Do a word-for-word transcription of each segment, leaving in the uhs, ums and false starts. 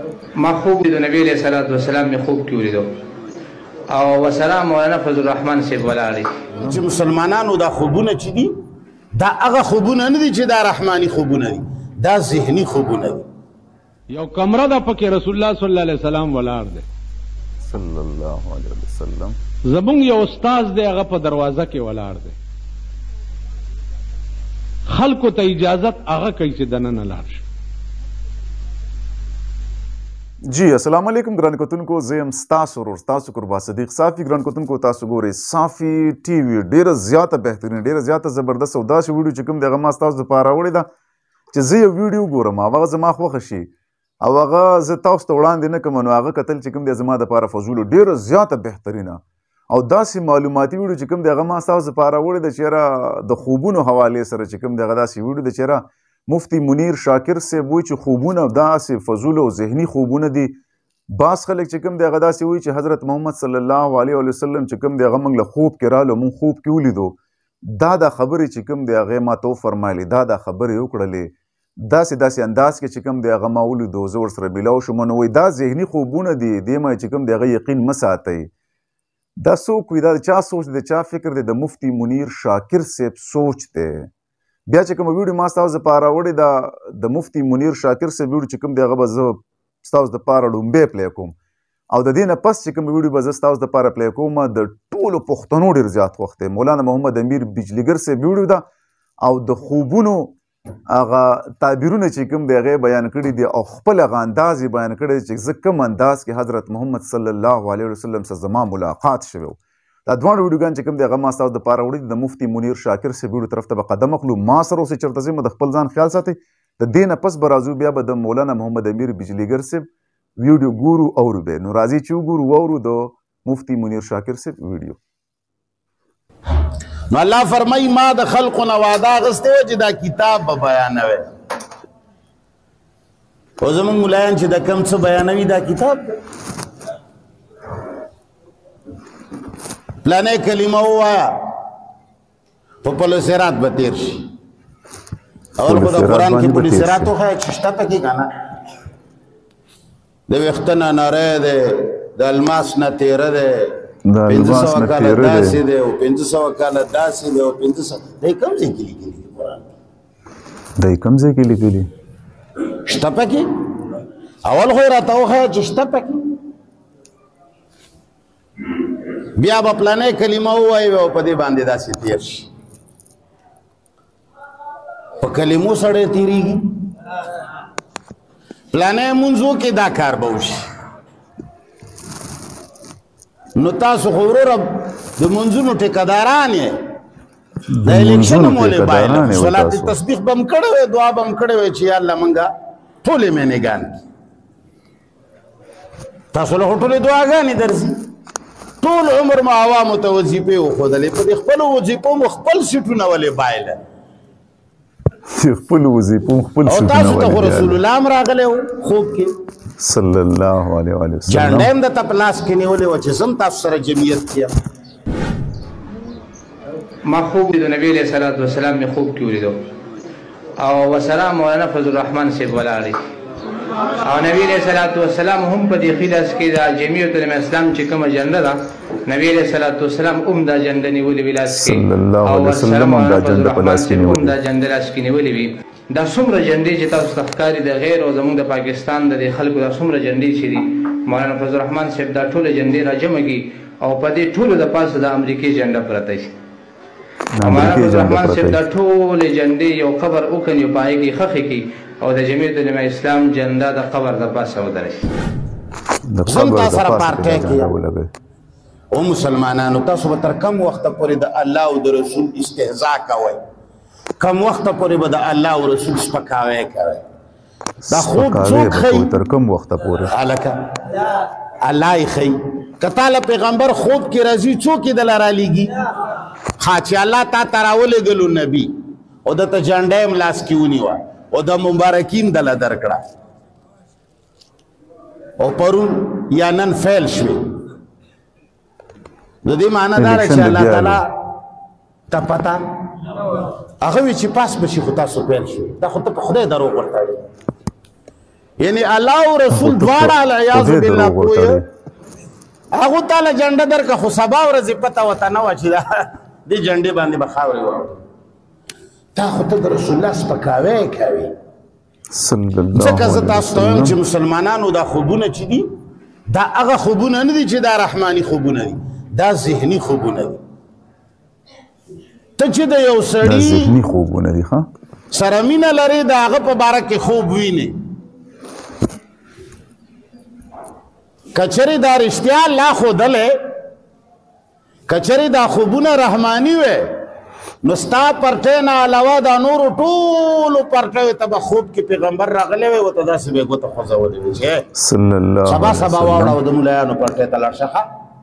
ما خوب د نبی علیہ الصلوۃ والسلام می خوب کې ولیدو او وسلام مولانا فضل الرحمن صاحب ولاړی چې مسلمانانو دا خوبونه چې دي دا هغه خوبونه نه دي چې دا رحماني خوبونه دي دا ذهني خوبونه دي یو کمره ده پکې رسول الله صلی الله علیه وسلم ولاړ دی صلی الله علیه وسلم زمونږ یو استاد دی هغه په دروازه کې ولاړ دی خلکو ته اجازت هغه کوي چې دننه لاړ شي جی السلام علیکم ګران کتونکو زه یم ستاسو ورور ستاسو قربا صدیق صافي ګران کتونکو تاسو ګورئ صافي ټي وي ډېره زیاته بهترین ډېره زیاته زبردست او داسې ویډیو چې کوم دی هغه ما ستاسو دپاره راوړې ده چې زه یو ویډیو ګورم هغه زما خوښه شي او هغه زه تاسو ته وړاندې نه کوم نو هغه کتل چې کوم دی زما دپاره فضول ډېره زیاته بهترینه او داسې معلوماتي ویډیو چې کوم دی هغه ما ستاسو دپاره راوړې ده چې یاره د خوبونو حوالې سره چې کوم دی هغه داسې ویډیو ده چې یاره مفتی منیر شاکر صاحب وایي چې خوبونه داسې فضول او ذهني خوبونه دي بعض خلک چې کوم دی هغه داسې وایي چې حضرت محمد صلی الله علیه وسلم چې کوم دی هغه موږ له خوب کې راغلو موږ خوب کې ولیدو دا دا خبرې چې کوم دی هغې ما ته وفرمایلې دا دا خبرې وکړلې داسې داسې انداز کې چې کوم دی هغه ما ولیدو زه ورسره میلاو شوم نو وایي دا ذهني خوبونه دي دې ما چې کوم دی هغه یقین مه ساتئ دا څوک وي دا د چا سوچ دی د چا فکر دی د مفتی منیر شاکر صاحب سوچ دی بیا چې کومه ویډیو ما ستاسو دپاره راوړې ده د مفتی منیر شاکر صاحب ویډیو چې کوم دی هغه به زه ستاسو دپاره لومبی پلی کوم او د دې نه پس چې کوم ویډیو به زه ستاسو دپاره پلی کوم د ټولو پښتنو ډېر زیات خوښ دی مولانا محمد امیر بجلیګر صاحب ویډیو ده او د خوبونو هغه تعبیرونه چې کوم دی هغې بیان کړي دي او خپل هغه انداز یې بیان کړی دی چې زه کوم انداز کې حضرت محمد صلی الله علیه وسلم سره زما ملاقات شوی و دا دواړه ویډیوګان چې کوم دی هغه ما ستاسو دپاره وړي دي د مفتی منیر شاکر صاحب ویډیو طرف ته به قدم اخلو ما سره اوسئ چېرته ځئ د خپل ځان خیال ساتئ د دې نه پس به راځو بیا به د مولانا محمد امیر بجلیګر صاحب ویډیو ګورو اورو به نو راځي چې وګورو واورو د مفتی منیر شاکر صاحب ویډیو نو الله فرمایي ما د خلقو نه وعده اخیستې وه چې دا کتاب به بیانوي خو زموږ ملایان چې د کم څه بیانوي دا کتاب دی پلانې کلمه ووایه په پل صراط به تېر شي اول خو د قرآن کې پل صراط وښیه چې شته پکې که نه د ویښته نه نری دی د الماس نه تیره دی پنځه سوه کاله داسې دی او پنځه سوه کاله داسې دی او پنځه سوه دی کوم ځای کې لیکلي دي قرآن دی کوم ځای کې لیکلي شته پکې اول خو یې راته وښیه چې شته پکې بیا به پلانې کلمه ووایي او په دې باندې داسې تېر شي په کلمو سړی تېرېږي پلانې منځو کې دا کار به وشي نو تاسو خو وروره د منځونو ټیکهداران یې د الیکشن مولې بایله صلات تسبیح به م کړی وی دعا به م کړی وی چې یا الله مونږه ټولې مینېګان تاسو له خو ټولې دعاګانې درځي ټول عمر مو عوامو ته وظیفې وښودلې په دې خپلو وظیفو مو خپل سیټونه ولې بایله خپل وظیفو خپل او تاسو ته خو رسول الله هم راغلی و خوب کې صلی الله علیه وسلم جنډه هم درته په لاس کې نیولې وه چې زم تاسو سره جمعیت کې ما خوب د نبی علیہ الصلوۃ والسلام می خوب کې ولیدو او وسلام مولانا فضل الرحمن صاحب ولاړی او نبی علیہ الصلوۃ والسلام هم په دې خلاص کې دا جمعیت الاسلام چې کومه جنډه ده نبی علیہ الصلوۃ والسلام هم دا جنډه نیولې وی لاس کې صلی الله علیه وسلم هم دا جنډه په لاس کې نیولې دا جنډه لاس کې نیولې وی دا څومره جنډې چې تاسو ته ښکاري د غیر او زموږ د پاکستان د دې خلکو دا څومره جنډې چې دي مولانا فضل الرحمن صاحب دا ټولې جنډې راجمع کړي او په دې ټولو د پاسه د امریکې جنډه پرته شي مولانا فضل الرحمن صاحب دا ټولې جنډې یو قبر وکړي په هغې کې ښخې کړي او د جمعیت علماء اسلام جنډه د قبر د پاسه ودرشي زم تا سره پارټۍ کې او مسلمانانو تاسو به تر کم وخته پورې د الله او د رسول استهزا کوئ کم وخت پورې به د الله او رسول سپکاوی کوي دا خوب څوک ښیي تر کم وخته پورې هلکه الله یې ښیي که تا له پیغمبر خوب کې راځي څوک یې دله رالیږي ښه چې الله تا ته راولېږلو نبي او دته جنډه یې لاس کې ونیوه او د مبارکین دله درکړه او پرون یا نن فیل شوې د دې معنی دا ده چې الله تعالی ته پته هغه وی چې پاس بشي خو تاسو پیل شو دا خو ته په خدای دروغ ورته یعنی الله او رسول دواړه العیاذ بالله پوهه هغه تعالی جنډه درکه خو سبا ورځې پته وته نه وه چې دا دې جنډې باندې به خاورې واوړي تا خو ته د رسول الله سپکاوی کوي ځکه زه تاسو ته وایم چې مسلمانانو دا خوبونه چې دي دا هغه خوبونه نه دي چې دا رحماني خوبونه دي دا ذهني خوبونه دي ته چې د یو سړي سره مینه لرې د هغه په باره کې خوب وینې کچری دا رشتیا الله ښودلی کچری دا خوبونه رحماني وی نو ستا پرټۍ نه علاوه دا نورو ټولو پرټیو ته به خوب کې پیغمبر راغلی وی ورته داسې به یې ګوته خوځولې وي چې سبا سبا واوړه د ملایانو پرټۍ ته لاړ شه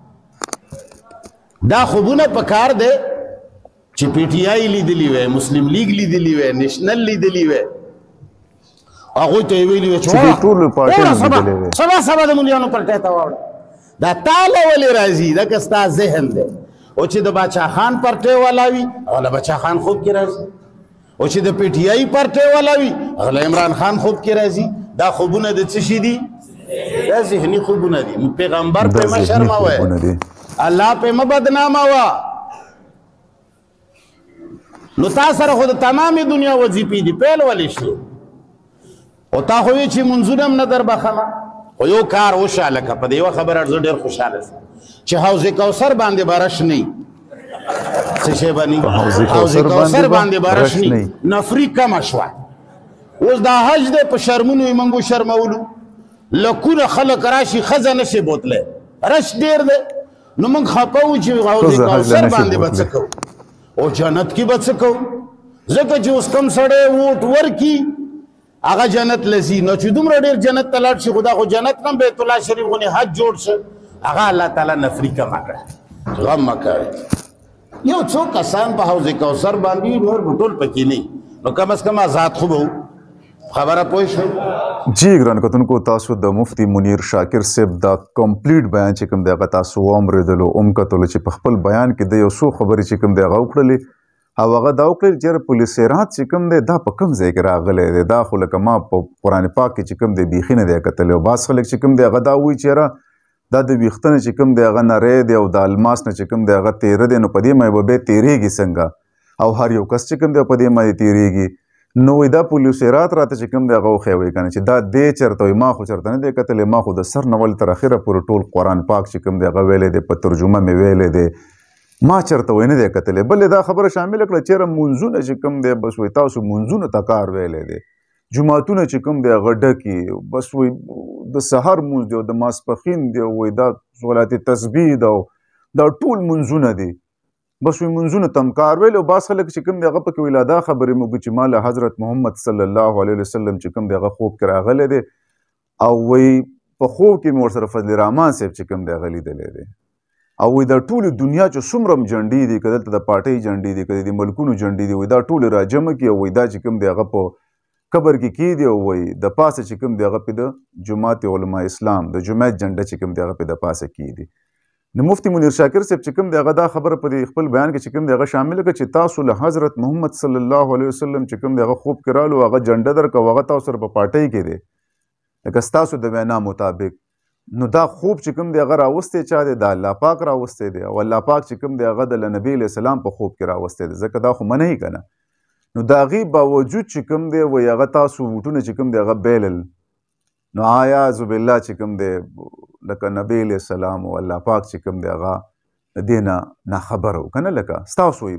دا خوبونه په کار دی چې پی ټي آی لیدلي وی مسلم لیگ لیدلي وی نیشنل لیدلي وی هغوی ته یې ویلي وی چې سبا سبا د ملیانو پرټۍ ته واوړه دا تاله ولې راځي ځکه ستا ذهن دی او چې د باچا خان پرټۍ والا وي هغه له باچا خان خوب کې راځي او چې د پی ټي آی پرټۍ والا وي هغه له عمران خان خوب کې راځي دا خوبونه د څه شي دي دا ذهني خوبونه دي پیغمبر پرې مه شرموئ الله پرې مه بدناموه نو تا سره خو د تمامې دنیا وظیفې دي پیل ولې شي او تا خو وی چې منځونه هم نه در بخمه خو یو کار وشه لکه په دې یوه خبره زه ډېر خوشحاله شم چې حوض کوثر باندې به رش نه وي څه شی به نه حوض کوثر باندې به رش نه وي نفري کمه شوه اوس دا حج دی په شرمونو یې موږ وشرمولو لکونه خلک راشي ښځه نشي بوتلی رش ډېر دی نو موږ خفه وو چې حوض کوثر باندې به څه کوو او جنت کې به څه کوو ځکه چې اوس کم سړی ووټ ورکي هغه جنت لذي نو چې دومره ډېر جنت ته لاړ شي خو دا خو جنت نه بیت الله شریف غونې حج جوړ شه هغه الله تعالی نفري کمه کړه غم مه کوئ یو څو کسان په حوض کوثر باندې نور به ټول پکې نه نو کم از کم آزاد خو به خبره پوه شوئ جی ګرانو کتونکو تاسو د مفتي منیر شاکر صاحب دا کمپلیټ بیان چې کوم دی هغه تاسو واورېدلو هم کتلو چې په خپل بیان کې د یو څو خبرې چې کوم دی هغه وکړلې او هغه دا وکړل چې پولیس رات چې کوم دی دا په کوم ځای کې راغلی دی دا خو لکه ما په قرآن پاک کې چې کوم دی بیخي نه دی کتلی او بعض خلک چې کوم دی هغه دا وایي چې یاره دا د ویښته نه چې کوم دی هغه نری دی او د الماس نه چې کوم دی هغه تیره دی نو په دې باندې به بیا تیرېږي څنګه او هر یو کس چې کوم دی په دې باندې تیرېږي نو وایي دا پولیس رات راته چې کوم دی هغه وښی وایي که نه چې دا دی چېرته وایي ما خو چېرته نه دی کتلی ما خو د سر نه ولې تر اخره پورې ټول قرآن پاک چې کوم دی هغه ویلی دی په ترجمه مې ویلی دی ما چېرته وایي نه دی کتلی بلې دا خبره شامله کړه چېرې مونځونه چې کوم دی بس وایي تاسو مونځونو ته کار ویلی دی جوماتونه چې کوم دی هغه ډکي بس وایي د سهار مونځ دی او د ماسپښین دی وایي دا صلات تسبیح ده او دا ټول مونځونه دي بس وایي مونځونو ته هم کار ویلی او بعض خلک چې کوم دی هغه پکې وایي دا خبرې موږ چې ما له حضرت محمد صلی الله علیه وسلم چې کوم دی هغه خوب کې راغلی دی او وایي په خوب کې مې ورسره فضل رحمان صاحب چې کوم دی هغه لیدلی دی او وایي دا ټولې دنیا چې څومره هم جنډې دي که دلته د پارټۍ جنډې دي که د ملکونو جنډې دي وایي دا ټولې راجمع کړي او وایي دا چې کوم دی هغه په قبر کې کېږدي او وایي د پاسه چې کوم دی هغه پې د جماعت علما اسلام د جماعت جنډه چې کوم دی هغه پې د پاسه کېږدي نو مفتي منیر شاکر صاحب چې کوم دی هغه دا خبره په خپل بیان کې چې کوم دی هغه شامله کړه چې تاسو له حضرت محمد صلی الله علیه وسلم چې کوم دی هغه خوب کې رالو هغه جنډه درکړه او هغه تاسو سره په پارټۍ کې دی لکه ستاسو د وینا مطابق نو دا خوب چې کوم دی هغه راوستی چا دی د الله پاک راوستی دی او الله پاک چې کوم دی هغه د نبي علیه السلام په خوب کې راوستی دی ځکه دا خو منع یې که نه نو د هغې باوجود چې کوم دی وایي هغه تاسو ووټونه چې کوم دی هغه بیلل نو اعوذ بالله چې کوم دی لکه نبی علیه السلام او الله پاک چې کوم دی هغه د دې نه ناخبره و که نه لکه ستاسو وایي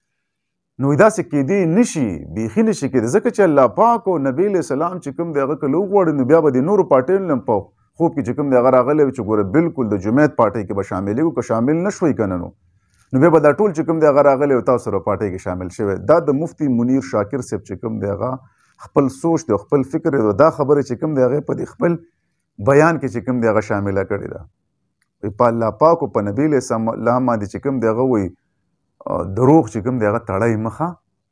نو داسې کېدی نشي بیخي نشي کېدی ځکه چې الله پاک او نبی علیه السلام چې کوم دی هغه که وغواړي نو بیا به د نورو پارټیو نه په خوب کې چې کوم دی هغه راغلی وي چې ګوره بالکل د جمعیت پارټۍ کې به شاملېږو که شامل نه شوئ که نه نو نو بیا به دا ټول چې کوم دی هغه راغلی او تاسو سره پارټۍ کې شامل شوی دا د مفتي منیر شاکر صاحب چې کوم دی هغه خپل سوچ دی خپل فکر دی دا خبرې چې کوم دی هغې په دې خپل بیان کې چې کوم دی هغه شامله کړې ده په الله پاک او په نبي علیه السلام باندې چې کوم دی هغه وایي دروغ چې کوم دی هغه تړی مخه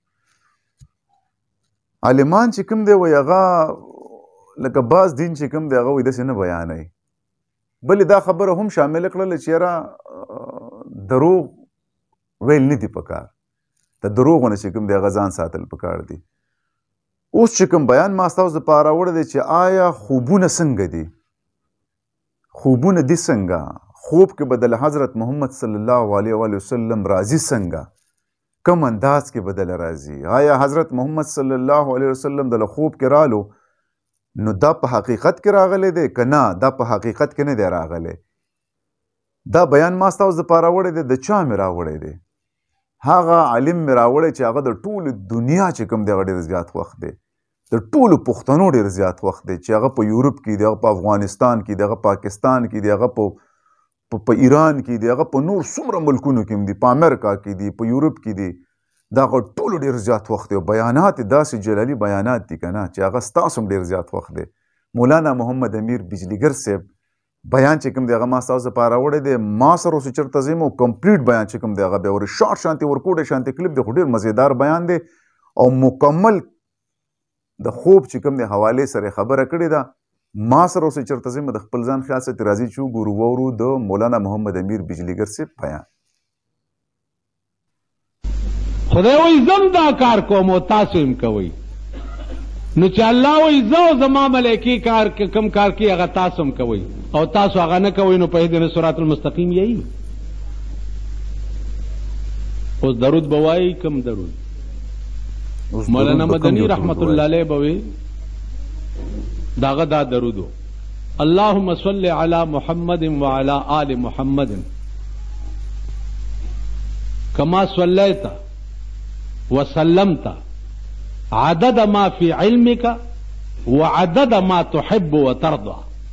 عالمان چې کوم دی وایي هغه لکه بعض دین چې کوم دی هغه وایي داسې نه بیانوي بلې دا خبره هم شامله کړله چې یاره دروغ ویل نه دي پکار د دروغو نه چې کوم دی هغه ځان ساتل پکار دي اوس چې کوم بیان ما ستاسو دپاره راوړی دی چې آیا خوبونه څنګه دي خوبونه دي څنګه خوب کې به د حضرت محمد صلی الله علیه و وسلم راځي څنګه کم انداز کې به دله راځي آیا حضرت محمد صلی الله علیه وسلم دله خوب کې رالو نو دا په حقیقت کې راغلی دی که نه دا په حقیقت کې نه دی راغلی دا بیان ما ستاسو دپاره راوړی دی د چا مې راوړی دی هغه عالم مې راوړی چې هغه د ټولې دنیا چې کوم دی هغه ډېر زیات وخت دی د ټولو پښتنو ډېر زیات وخت دی چې هغه په یورپ کې دی هغه په افغانستان کې دی هغه پاکستان کې دی هغه په په ایران کې دی هغه په نور څومره ملکونو کې هم دي په امریکا کې دي په یورپ کې دي دا هغه ټولو ډېر زیات وخت دی او بیانات یې داسې جلالي بیانات دي که نه چې هغه ستاسو هم ډېر زیات وخت دی مولانا محمد امیر بجلیګر صاحب بیان چې کوم دی هغه ما ستاسو دپاره راوړی دی ما سره اوس چېرته ځم او کمپلیټ بیان چې کوم دی هغه بیا ورې شارټ شانتې ورکوډی شانتې کلیپ دی خو ډېر مزیدار بیان دی او مکمل د خوب چې کوم دی حوالې سره خبره کړې ده ما سره اوس چېرته ځم د خپل ځان خیال سره راځي چې وګورو واورو د مولانا محمد امیر بجلیګر صاحب بیان خدای وایي زم دا کار کوم او تاسو هم کوئ نو چې الله وایي زه او زما ملایکې کار کم کار کوي هغه تاسو هم کوئ او تاسو هغه نه کوئ نو په اهدنا صراط المستقیم یې اوس درود به وایي کم درود مولانا مدنی رحمت الله علیه به وی داغه دا درودو اللهم صل علی محمد وعلى آل محمد کما صلیت وسلمت عدد ما فی علمك وعدد ما تحب وترضى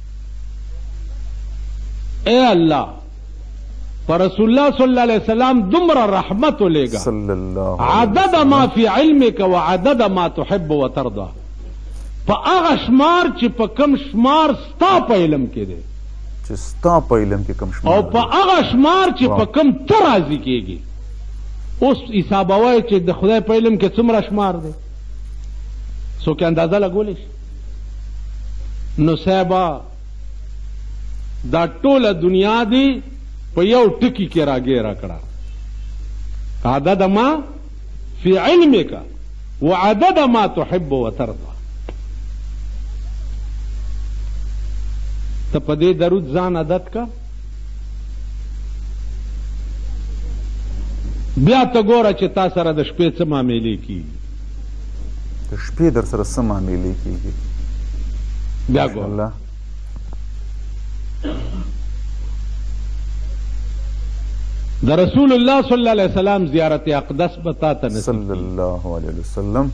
اے اللہ پر رسول اللہ صلی اللہ علیہ وسلم دمر رحمت لے گا عدد ما فی علمك وعدد ما تحب وترضى پا اغا شمار چی پا کم شمار ستا پا علم کے دے چی ستا پا علم کے کم شمار او پا اغا شمار چی پا کم ترازی کے گی اس حسابوای چې د خدای په علم کې څومره شمار دی څوک اندازه لګولی شي نو صاحبه دا ټوله دنیا دی په یو ټکي کې راګیره کړه عدد ما فی علمک وعدد ما تحب وترضى ته په دې درود ځان عادت کا بیا ته ګوره چې تا سره د شپې څه معاملې کېږي د شپې در سره څه معاملې کېږي بیا ګوره د رسول الله صلی الله علیه وسلم زیارت اقدس به تا ته نصیب صلی الله علیه وسلم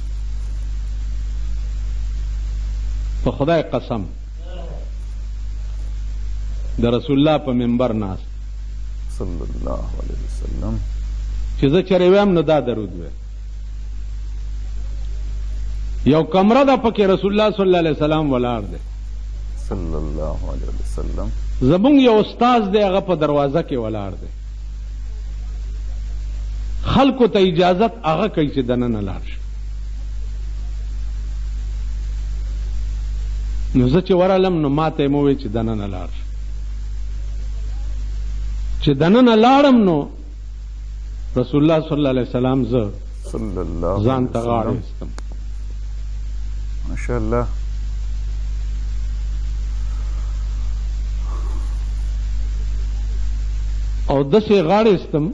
په خدای قسم د رسول الله په منبر ناست صلی الله علیه وسلم چې زه چرې ویم نو دا درود وی یو کمره ده پکې رسول الله صلی الله علیه وسلم ولاړ دی صلی الله علیه وسلم زمونږ یو استاذ دی هغه په دروازه کې ولاړ دی خلکو ته اجازت هغه کوي چې دننه لاړ شي نو زه چې ورغلم نو ما ته یې وویل چې دننه لاړ شي چې دننه لاړم نو رسول الله صلی الله علیه وسلم زه صلی الله ځان ته غاړه ایستم ماشاء الله او داسې غاړه ایستم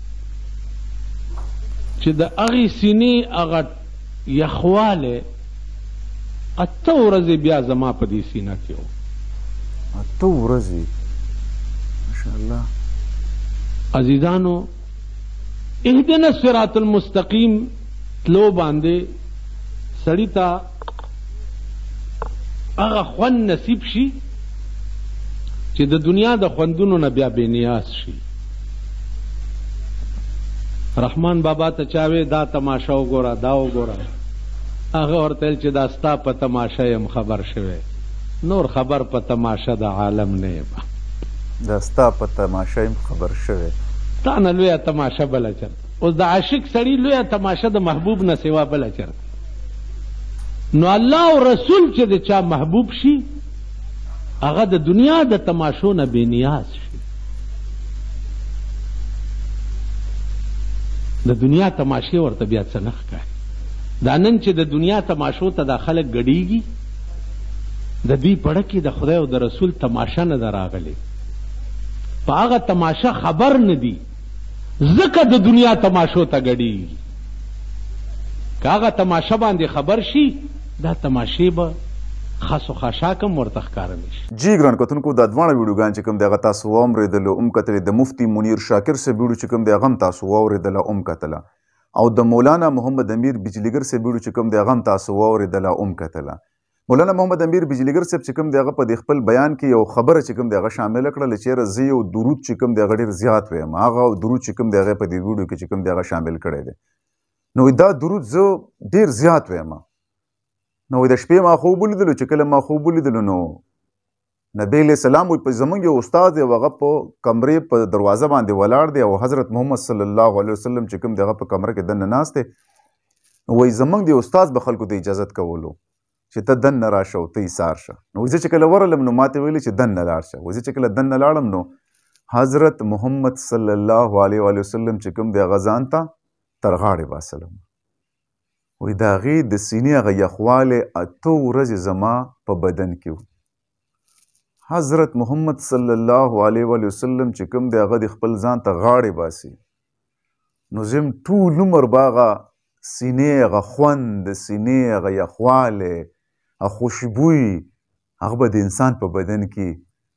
چې د هغې سینې هغه یخوالی اته ورځې بیا زما په دې سینه کې و اته ورځې ماشاءالله عزیزانو اهدنا الصراط المستقیم تلو باندې سړي ته هغه خوند نصیب شي چې د دنیا د خوندونو نه بیا بې نیاز شي رحمان بابا ته چاوي دا تماشا وګوره دا وګوره هغه ورته ویل چې دا ستا په تماشا یم خبر شوی نور خبر په تماشا د عالم نه یم دا ستا په تماشا یم خبر شوی تا نه لویه تماشا بله چرته اوس د عاشق سړي لویه تماشا د محبوب نه سوا بله چرته نو الله او رسول چې د چا محبوب شي هغه د دنیا د تماشو نه بې نیاز شي د دنیا تماشې ورته بیا څه نه ښکاري دا نن چې د دنیا تماشو ته دا خلک ګډیږي د دوی پړه کې د خدای او د رسول تماشا نه ده راغلې په هغه تماشا خبر نه دي ځکه د دنیا تماشو ته ګډیږي که هغه تماشا باندې خبر شي دا تماشې به خاص و خاشاکم ورته ښکاره نه شي. جی ګران کتونکو دا دواړه ویډیوګان چې کوم دی هغه تاسو واورېدلو هم کتلې د مفتي منیر شاکر صاحب ویډیو چې کوم دی هغه هم تاسو واورېدله هم کتله او د مولانا محمد امیر بجلیګر صاحب ویډیو چې کوم دی هغه هم تاسو واورېدله هم کتله. مولانا محمد امیر بجلیګر صاحب چې کوم دی هغه په دې خپل بیان کې یو خبره چې کوم دی هغه شامله کړله چې یاره زه یو درود چې کوم دی هغه ډېر زیات ویم هغه درود چې کوم دی هغه په دې ویډیو کې چې کوم دی هغه شامل کړی دی نو دا درود زه ډېر زیات ویم نو د شپې ما خوب ولیدلو چې کله ما خوب ولیدلو نو نبی علیه السلام وایي په زموږ یو استاد دی هغه په کمرې په دروازه باندې ولاړ دی او حضرت محمد صلی الله علیه وسلم چې کوم دی هغه په کمره کې دننه ناست دی نو وایي زموږ د استاد به خلکو ته اجازت کولو چې ته دننه راشه او ته ایثار شه نو زه چې کله ورغلم نو ماته ویلې چې دننه لاړ شه وایي زه چې کله دننه لاړم نو حضرت محمد صلی الله علیه وسلم چې کوم دی هغه ځان ته تر غاړې باسلم وی د هغې د سینې هغه یخوالی اته ورځې زما په بدن کې و حضرت محمد صلی الله علیه وسلم چې کوم دی هغه د خپل ځان ته غاړې باسي نو زه یم ټول عمر به هغه سینې هغه خوند د سینې هغه یخوالی هغه خوشبوی هغه به د انسان په بدن کې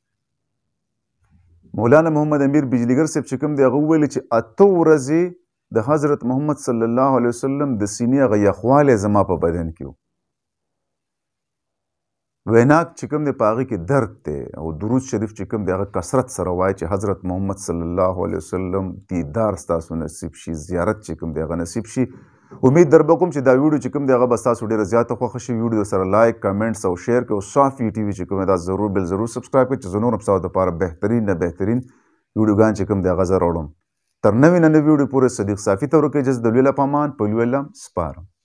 مولانا محمد امیر بجلیګر صاحب چې کوم دی هغه وویلې چې اته ورځې د حضرت محمد صلی الله علیه وسلم د سینې هغه یخوالی زما په بدن کې و ویناک چې کوم دی په هغې کې درد دی او درود شریف چې کوم دی هغه کثرت سره وایي چې حضرت محمد صلی الله علیه وسلم دیدار ستاسو نصیب شي زیارت چې کوم دی هغه نصیب شي امید در به کوم چې دا ویډیو چې کوم دی هغه به ستاسو ډېره زیاته خوښه شي ویډیو سره لایک کمنټس او شیر کړئ او صافي ټي وي چې کوم دا ضرور بل ضرور سبسکرایب کړئ چې زه نور هم ستاسو دپاره بهترین نه بهترین ویډیوګان چې کوم دی هغه زه راوړم تر نوې نه نوې ویډیو پورې صدیق صافي ته ورکوي اجازه د لوی له پامان په لوی الله سپارم